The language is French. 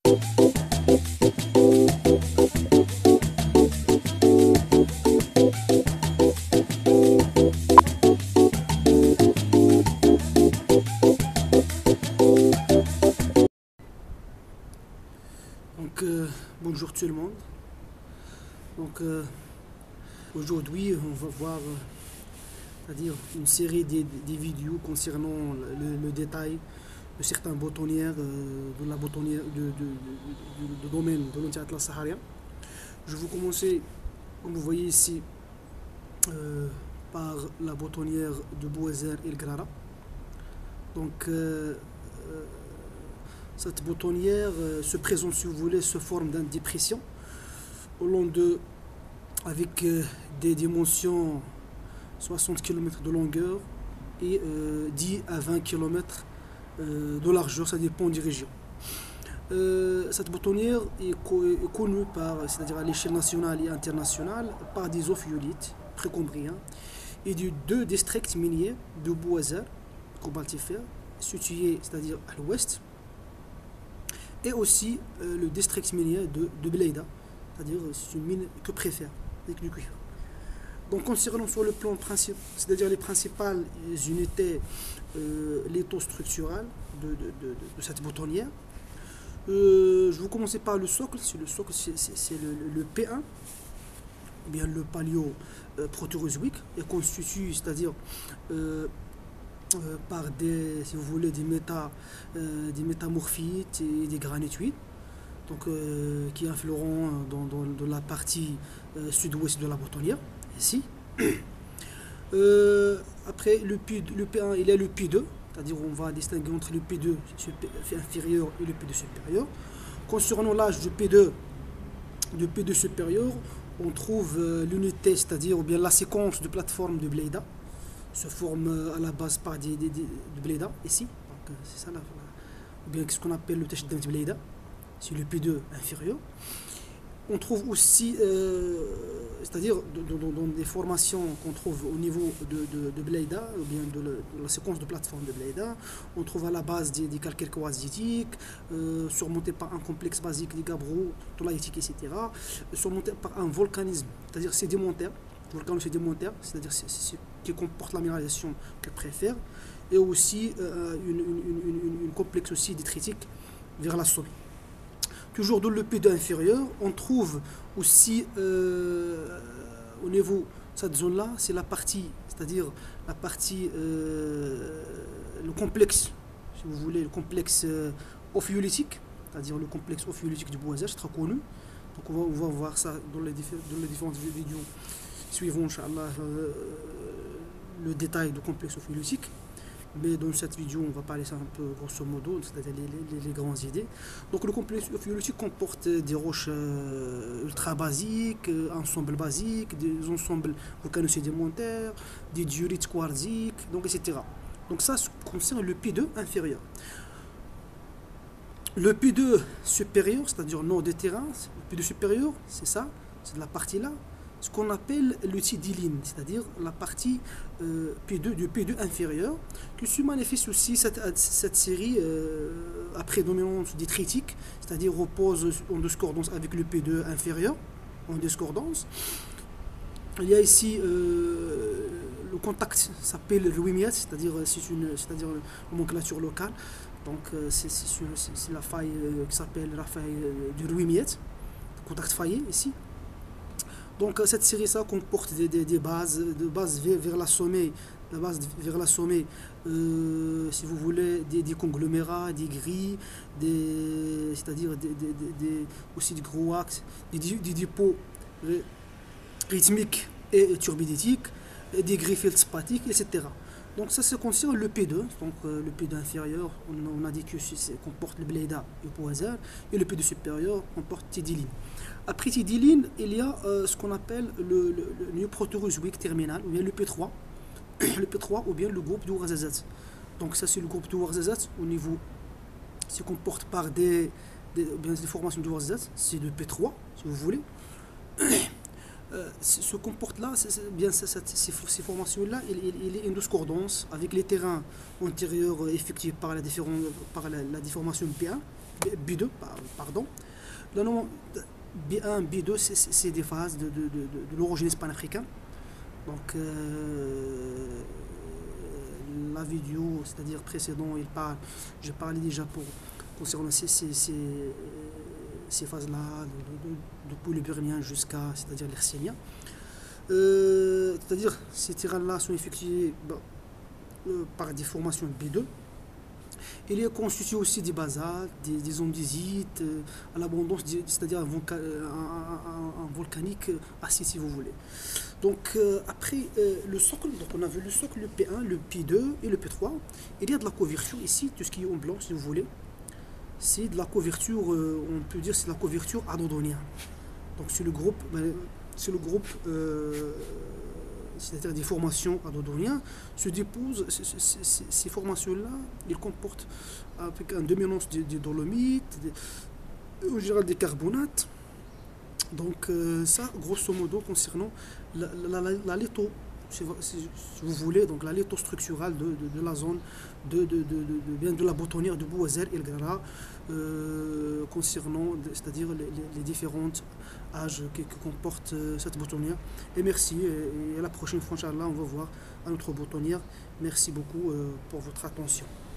Bonjour tout le monde. Donc aujourd'hui on va voir c'est-à-dire une série des vidéos concernant le détail de certaines boutonnières de la boutonnière de domaine de l'anti-atlas saharien. Je vais commencer, comme vous voyez ici, par la boutonnière de Bouazer El Grara. Donc cette boutonnière se présente, si vous voulez, sous forme d'une dépression au long de, avec des dimensions 60 km de longueur et 10 à 20 km de largeur, ça dépend des régions. Cette boutonnière est connue par, c'est-à-dire à l'échelle nationale et internationale, par des ophiolites précambriens et de deux districts miniers de Bouazer, cobaltifère, situés, c'est-à-dire à l'ouest, et aussi le district minier de Bleda, c'est-à-dire c'est une mine que préfère avec du cuivre. Donc concernant sur le plan principal, c'est-à-dire les principales unités lithostructurales de cette boutonnière, je vais commencer par le socle. Le socle c'est le P1, ou bien le paléo-protérozoïque, et constitue, c'est-à-dire par des, si vous voulez, des métamorphites et des granitoïdes, donc qui influeront dans la partie sud-ouest de la boutonnière, ici. Après le P1, il y a le P2, c'est-à-dire on va distinguer entre le P2 inférieur et le P2 supérieur. Concernant l'âge du P2 supérieur, on trouve l'unité, c'est-à-dire ou bien la séquence de plateforme de Bleda, se forme à la base par de Bleda, ici, c'est ça, ou bien ce qu'on appelle le Tashdent Bleda, c'est le P2 inférieur. On trouve aussi, c'est-à-dire dans des formations qu'on trouve au niveau de Bleda, ou bien de la séquence de plateforme de Bleda, on trouve à la base des calcaires quartzitiques, surmontés par un complexe basique des gabbros, tolaïtiques, etc., surmontés par un volcanisme, c'est-à-dire sédimentaire, volcano-sédimentaire, c'est-à-dire ce qui comporte la minéralisation qu'elle préfère, et aussi une complexe aussi détritique vers la sommet. Toujours dans le P2 inférieur, on trouve aussi au niveau de cette zone-là, c'est la partie, c'est-à-dire la partie, le complexe, si vous voulez, le complexe ophiolitique, c'est-à-dire le complexe ophiolitique du Bouazer, c'est très connu. Donc on va voir ça dans les différentes vidéos suivant, Inch'Allah, le détail du complexe ophiolitique. Mais dans cette vidéo, on va parler ça un peu grosso modo, c'est-à-dire les grandes idées. Donc le complexe ophiolitique comporte des roches ultra basiques, ensembles basiques, des ensembles volcano-sédimentaires, des diorites quartziques, donc etc. Donc ça concerne le P2 inférieur. Le P2 supérieur, c'est-à-dire nord des terrains, le P2 supérieur, c'est ça, c'est de la partie là, ce qu'on appelle le tidiline, c'est-à-dire la partie P2 du P2 inférieur, qui se manifeste aussi cette série à prédominance détritique, c'est-à-dire repose en discordance avec le P2 inférieur, en discordance. Il y a ici le contact s'appelle le Ruimiat, c'est-à-dire une nomenclature locale. Donc c'est la faille qui s'appelle la faille du Ruimiat, contact faillé ici. Donc cette série ça comporte des bases, vers la sommet, si vous voulez, des conglomérats, des grilles, c'est-à-dire aussi des gros axes, des dépôts rythmiques et turbiditiques, des grilles feldspathiques, etc. Donc ça concerne le P2, donc le P2 inférieur, on a dit que comporte le Bleda et le Bouazer, et le P2 supérieur comporte Tidiline. Après Tidiline, il y a ce qu'on appelle le néoprotérozoïque terminal, ou bien le P3, le P3 ou bien le groupe de Ouarzazate. Donc ça c'est le groupe de Ouarzazate au niveau, se comporte par des formations de Ouarzazate, c'est le P3 si vous voulez. Se comporte là, ces formations-là, il est en discordance avec les terrains antérieurs effectués par la déformation P1, B2, pardon. Là, non, B1, B2, c'est des phases de l'origine panafricain. Donc, la vidéo, c'est-à-dire précédent, j'ai parlé déjà concernant ces phases-là, depuis le Birmien jusqu'à, c'est-à-dire l'Hercélien. C'est-à-dire, ces terrains-là sont effectués par des formations B2. Il est constitué aussi des basaltes, des andésites, à l'abondance, c'est-à-dire un volcanique acide si vous voulez. Donc après le socle, donc on a vu le socle, le P1, le P2 et le P3. Il y a de la couverture ici, tout ce qui est en blanc si vous voulez. C'est de la couverture, on peut dire c'est de la couverture adondonienne. Donc c'est le groupe c'est-à-dire des formations adondoniennes, se déposent, ces formations-là, ils comportent avec une dominance des dolomites, en général des carbonates. Donc ça, grosso modo, concernant la litho, si vous voulez, donc la litho structurale de la zone bien de la boutonnière de Bouazer et le Gara, concernant, c'est-à-dire les différentes âges que comporte cette boutonnière. Et merci, et à la prochaine fois, Inch'Allah, on va voir à notre boutonnière. Merci beaucoup pour votre attention.